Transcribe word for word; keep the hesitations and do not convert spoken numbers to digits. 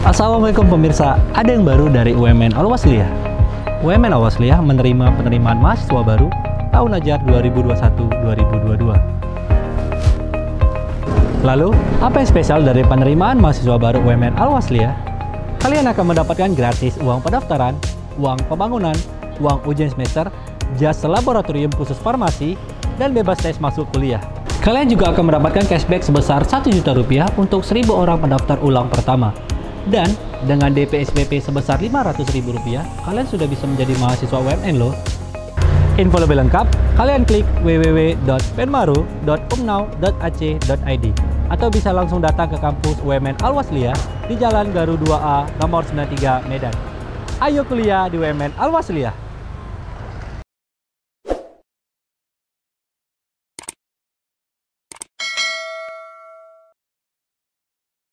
Assalamualaikum pemirsa, ada yang baru dari U M N Al-Wasliyah. U M N Al-Wasliyah menerima penerimaan mahasiswa baru tahun ajar dua ribu dua puluh satu dua ribu dua puluh dua. Lalu, apa yang spesial dari penerimaan mahasiswa baru U M N Al-Wasliyah? Kalian akan mendapatkan gratis uang pendaftaran, uang pembangunan, uang ujian semester, jasa laboratorium khusus farmasi, dan bebas tes masuk kuliah. Kalian juga akan mendapatkan cashback sebesar satu juta rupiah untuk seribu orang pendaftar ulang pertama. Dan dengan D P S P P sebesar lima ratus ribu rupiah, kalian sudah bisa menjadi mahasiswa U M N loh. Info lebih lengkap, kalian klik w w w dot penmaru dot umnau dot a c dot i d atau bisa langsung datang ke kampus U M N Al-Wasliyah di Jalan Garu dua A nomor sembilan puluh tiga Medan. Ayo kuliah di U M N Al-Wasliyah.